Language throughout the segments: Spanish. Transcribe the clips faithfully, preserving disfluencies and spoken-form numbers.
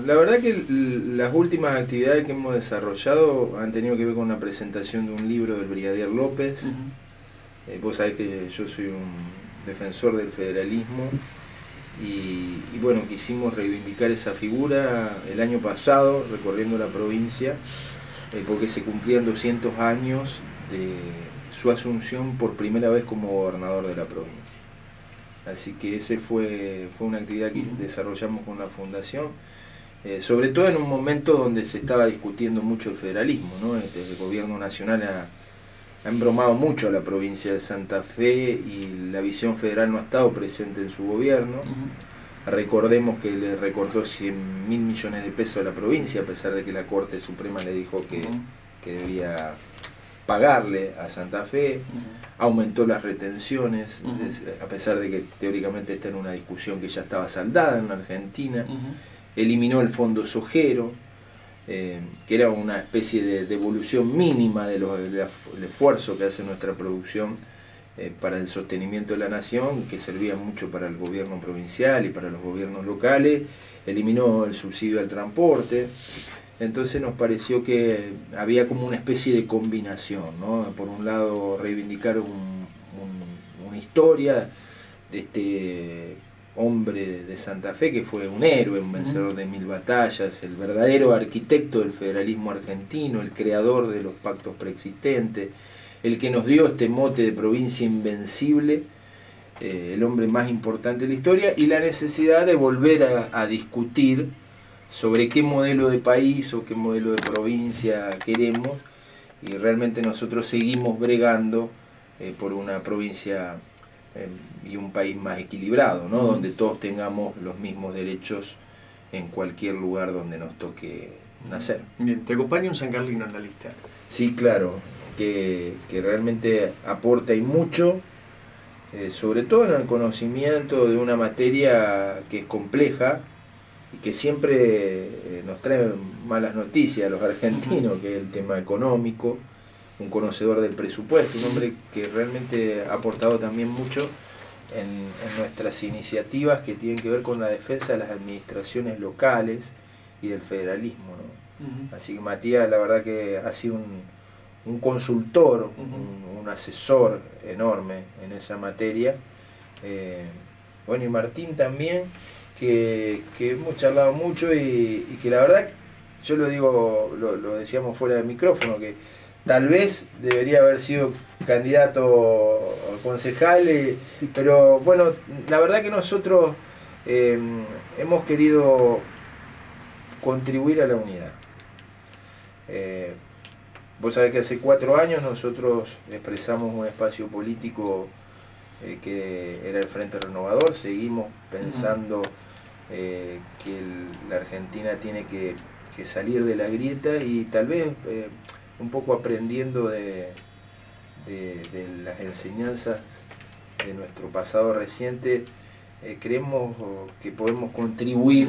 la verdad que las últimas actividades que hemos desarrollado han tenido que ver con una presentación de un libro del Brigadier López. Uh-huh. eh, vos sabés que yo soy un defensor del federalismo y, y bueno, quisimos reivindicar esa figura el año pasado recorriendo la provincia eh, porque se cumplían doscientos años de su asunción por primera vez como gobernador de la provincia. Así que esa fue, fue una actividad que desarrollamos con la fundación, eh, sobre todo en un momento donde se estaba discutiendo mucho el federalismo, ¿no? Este, el gobierno nacional ha, ha embromado mucho a la provincia de Santa Fe y la visión federal no ha estado presente en su gobierno. Uh-huh. Recordemos que le recortó cien mil millones de pesos a la provincia, a pesar de que la Corte Suprema le dijo que, uh-huh. que debía pagarle a Santa Fe. Uh-huh. Aumentó las retenciones, uh-huh. es, a pesar de que teóricamente está en una discusión que ya estaba saldada en la Argentina. Uh-huh. Eliminó el fondo sojero, eh, que era una especie de devolución mínima de lo, de la, del esfuerzo que hace nuestra producción eh, para el sostenimiento de la nación, que servía mucho para el gobierno provincial y para los gobiernos locales. Eliminó el subsidio al transporte. Entonces nos pareció que había como una especie de combinación, ¿no? Por un lado reivindicar un, un, una historia de este hombre de Santa Fe que fue un héroe, un vencedor de mil batallas, el verdadero arquitecto del federalismo argentino, el creador de los pactos preexistentes, el que nos dio este mote de provincia invencible, eh, el hombre más importante de la historia, y la necesidad de volver a, a discutir sobre qué modelo de país o qué modelo de provincia queremos, y realmente nosotros seguimos bregando eh, por una provincia eh, y un país más equilibrado, ¿no? Uh-huh. Donde todos tengamos los mismos derechos en cualquier lugar donde nos toque nacer. Bien, ¿te acompaña un sancarlino en la lista? Sí, claro, que, que realmente aporta y mucho, eh, sobre todo en el conocimiento de una materia que es compleja, y que siempre eh, nos trae malas noticias a los argentinos, que es el tema económico, un conocedor del presupuesto, un hombre que realmente ha aportado también mucho en, en nuestras iniciativas que tienen que ver con la defensa de las administraciones locales y del federalismo, ¿no? Uh-huh. Así que Matías, la verdad que ha sido un, un consultor, uh-huh. un, un asesor enorme en esa materia. Eh, bueno, y Martín también, Que, que hemos charlado mucho y, y que la verdad, yo lo digo, lo, lo decíamos fuera del micrófono, que tal vez debería haber sido candidato a concejal, eh, pero bueno, la verdad que nosotros eh, hemos querido contribuir a la unidad. Eh, vos sabés que hace cuatro años nosotros expresamos un espacio político eh, que era el Frente Renovador, seguimos pensando Eh, que el, la Argentina tiene que, que salir de la grieta y tal vez eh, un poco aprendiendo de, de, de las enseñanzas de nuestro pasado reciente, eh, creemos que podemos contribuir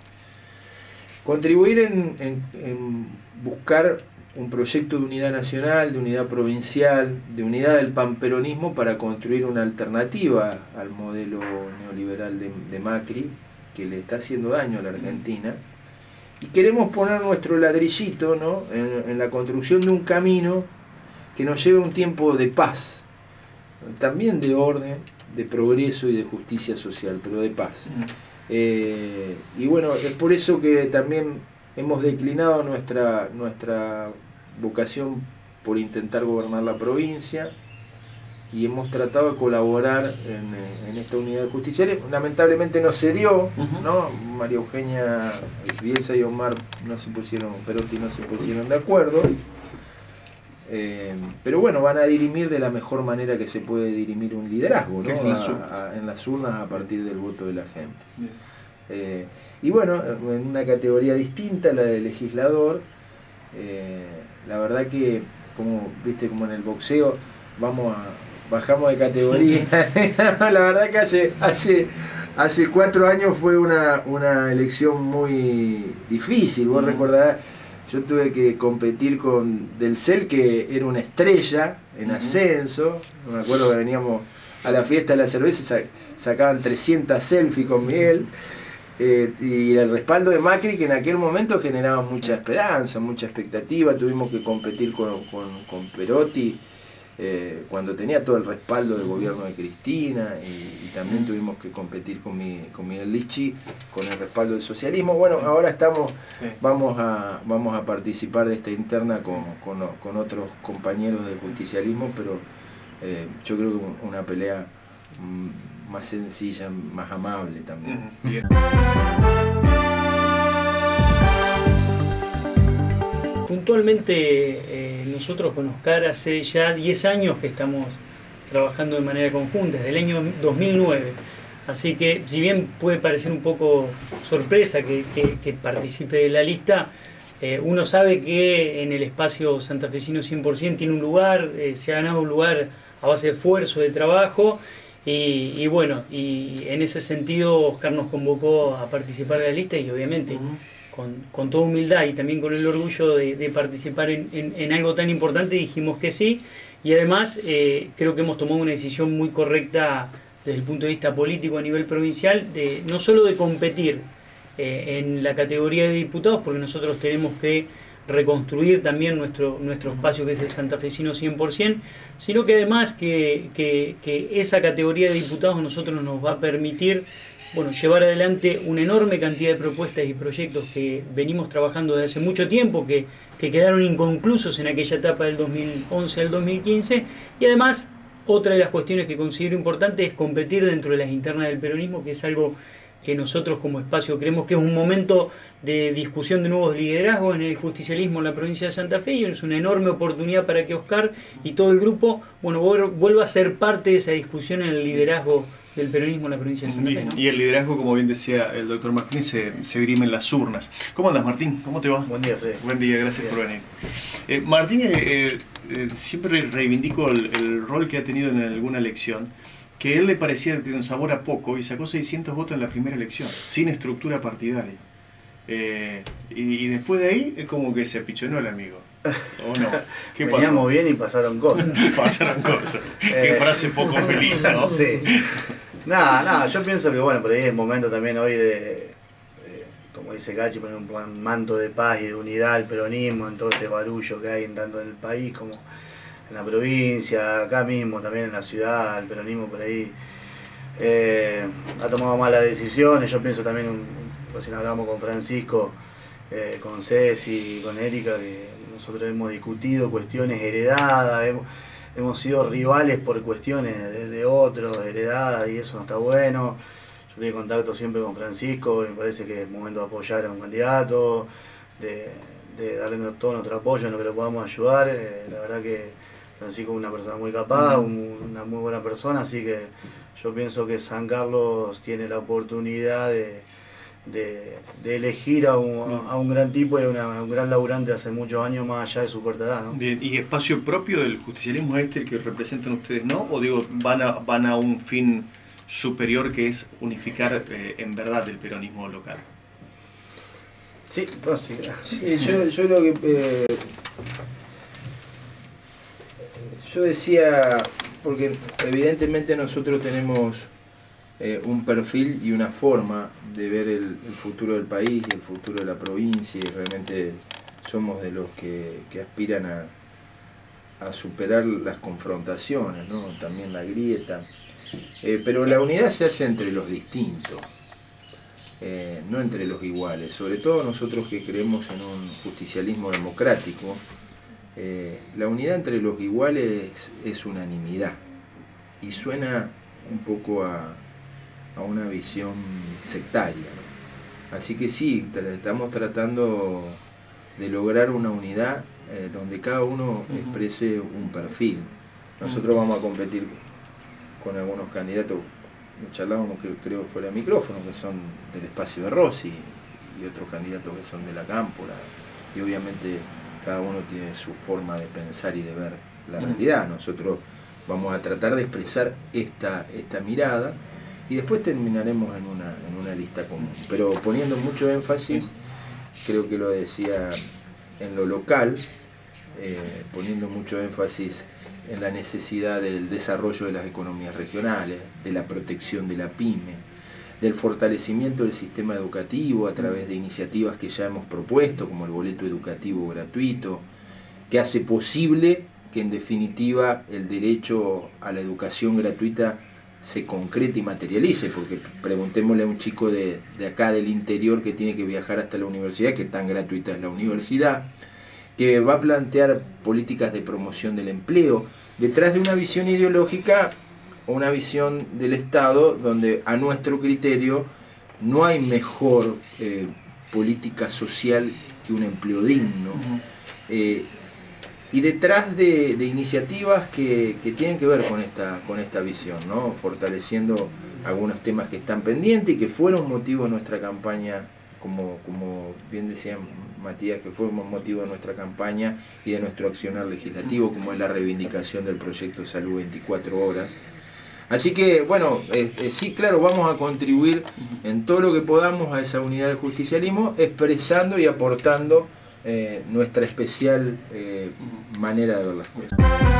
contribuir en, en, en buscar un proyecto de unidad nacional, de unidad provincial, de unidad del panperonismo para construir una alternativa al modelo neoliberal de, de Macri, que le está haciendo daño a la Argentina, y queremos poner nuestro ladrillito, ¿no? en, en la construcción de un camino que nos lleve a un tiempo de paz, también de orden, de progreso y de justicia social, pero de paz. Mm. Eh, y bueno, es por eso que también hemos declinado nuestra, nuestra vocación por intentar gobernar la provincia, y hemos tratado de colaborar en, en esta unidad justicial. Lamentablemente no se dio, uh-huh. ¿no? María Eugenia Bielsa y Omar no se pusieron, Perotti no se pusieron de acuerdo, eh, pero bueno, van a dirimir de la mejor manera que se puede dirimir un liderazgo, ¿no? En las urnas, a, a, en las urnas a partir del voto de la gente. Eh, y bueno, en una categoría distinta, la de legislador, eh, la verdad que, como viste, como en el boxeo, vamos a bajamos de categoría. La verdad que hace hace hace cuatro años fue una, una elección muy difícil. Vos recordarás, yo tuve que competir con Delcel, que era una estrella en ascenso. Me acuerdo que veníamos a la fiesta de la cerveza y sacaban trescientas selfies con Miguel. Eh, y el respaldo de Macri, que en aquel momento generaba mucha esperanza, mucha expectativa. Tuvimos que competir con, con, con Perotti eh, cuando tenía todo el respaldo del gobierno de Cristina, y, y también tuvimos que competir con, mi, con Miguel Lischy con el respaldo del socialismo. Bueno, ahora estamos, vamos a, vamos a participar de esta interna con, con, con otros compañeros del justicialismo, pero eh, yo creo que una pelea mmm, más sencilla, más amable también. Bien. Puntualmente eh, nosotros con Oscar hace ya diez años que estamos trabajando de manera conjunta, desde el año dos mil nueve. Así que si bien puede parecer un poco sorpresa que, que, que participe de la lista, eh, uno sabe que en el espacio santafesino cien por ciento tiene un lugar, eh, se ha ganado un lugar a base de esfuerzo, de trabajo. Y, y bueno, y en ese sentido Oscar nos convocó a participar de la lista y obviamente uh-huh. con, con toda humildad y también con el orgullo de, de participar en, en, en algo tan importante dijimos que sí, y además eh, creo que hemos tomado una decisión muy correcta desde el punto de vista político a nivel provincial, de no solo de competir eh, en la categoría de diputados, porque nosotros tenemos que reconstruir también nuestro, nuestro espacio que es el santafesino cien por ciento, sino que además que, que, que esa categoría de diputados a nosotros nos va a permitir bueno, llevar adelante una enorme cantidad de propuestas y proyectos que venimos trabajando desde hace mucho tiempo, que, que quedaron inconclusos en aquella etapa del dos mil once al dos mil quince, y además otra de las cuestiones que considero importante es competir dentro de las internas del peronismo, que es algo que nosotros como espacio creemos que es un momento de discusión de nuevos liderazgos en el justicialismo en la provincia de Santa Fe, y es una enorme oportunidad para que Oscar y todo el grupo bueno, vuelva a ser parte de esa discusión en el liderazgo del peronismo en la provincia de Santa Fe, ¿no? Y el liderazgo, como bien decía el doctor Martín, se, se dirime en las urnas. ¿Cómo andas, Martín? ¿Cómo te va? Buen día, Fred. Buen día, gracias bien. por venir. Eh, Martín, eh, eh, siempre reivindico el, el rol que ha tenido en alguna elección, que a él le parecía que tenía un sabor a poco y sacó seiscientos votos en la primera elección, sin estructura partidaria. Eh, y, y después de ahí es como que se apichonó el amigo. ¿O no? ¿Qué Veníamos pasó? Bien y pasaron cosas. Pasaron cosas. Qué frase poco feliz, ¿no? Sí. Nada, nada, yo pienso que bueno, por ahí es momento también hoy de, de como dice Gachi, poner un manto de paz y de unidad al peronismo en todo este barullo que hay en tanto en el país como en la provincia, acá mismo, también en la ciudad. El peronismo por ahí eh, ha tomado malas decisiones. Yo pienso también, un, recién hablamos con Francisco, eh, con Ceci, con Erika, que nosotros hemos discutido cuestiones heredadas, hemos, hemos sido rivales por cuestiones de, de otros, heredadas, y eso no está bueno. Yo estoy en contacto siempre con Francisco, y me parece que es momento de apoyar a un candidato, de, de darle todo nuestro apoyo en lo que lo podamos ayudar. Eh, la verdad que Francisco es una persona muy capaz, un, una muy buena persona, así que yo pienso que San Carlos tiene la oportunidad de, de, de elegir a un, a un gran tipo y a, una, a un gran laburante hace muchos años más allá de su corta edad, ¿no? Bien, ¿y espacio propio del justicialismo es este el que representan ustedes, no? ¿O digo, van a, van a un fin superior que es unificar eh, en verdad el peronismo local? Sí, pues sí. sí yo, yo lo que... Eh, Yo decía, porque evidentemente nosotros tenemos eh, un perfil y una forma de ver el, el futuro del país y el futuro de la provincia, y realmente somos de los que, que aspiran a, a superar las confrontaciones, ¿no? También la grieta. Eh, pero la unidad se hace entre los distintos, eh, no entre los iguales, sobre todo nosotros que creemos en un justicialismo democrático. Eh, la unidad entre los iguales es unanimidad, y suena un poco a, a una visión sectaria, ¿no? Así que sí, estamos tratando de lograr una unidad eh, donde cada uno uh-huh. exprese un perfil. Nosotros uh-huh. vamos a competir con algunos candidatos, charlábamos que creo fuera de micrófono, que son del espacio de Rossi, y otros candidatos que son de la Cámpora, y obviamente cada uno tiene su forma de pensar y de ver la realidad. Nosotros vamos a tratar de expresar esta, esta mirada, y después terminaremos en una, en una lista común. Pero poniendo mucho énfasis, creo que lo decía, en lo local, eh, poniendo mucho énfasis en la necesidad del desarrollo de las economías regionales, de la protección de la pyme, del fortalecimiento del sistema educativo a través de iniciativas que ya hemos propuesto, como el boleto educativo gratuito, que hace posible que en definitiva el derecho a la educación gratuita se concrete y materialice, porque preguntémosle a un chico de, de acá del interior que tiene que viajar hasta la universidad, que tan gratuita es la universidad, que va a plantear políticas de promoción del empleo, detrás de una visión ideológica o una visión del Estado donde a nuestro criterio no hay mejor eh, política social que un empleo digno. Uh-huh. eh, y detrás de, de iniciativas que, que tienen que ver con esta, con esta visión, ¿no? Fortaleciendo algunos temas que están pendientes y que fueron motivo de nuestra campaña, como, como bien decía Matías, que fue motivo de nuestra campaña y de nuestro accionar legislativo, como es la reivindicación del proyecto Salud veinticuatro horas. Así que, bueno, eh, eh, sí, claro, vamos a contribuir en todo lo que podamos a esa unidad del justicialismo, expresando y aportando eh, nuestra especial eh, manera de ver las cosas.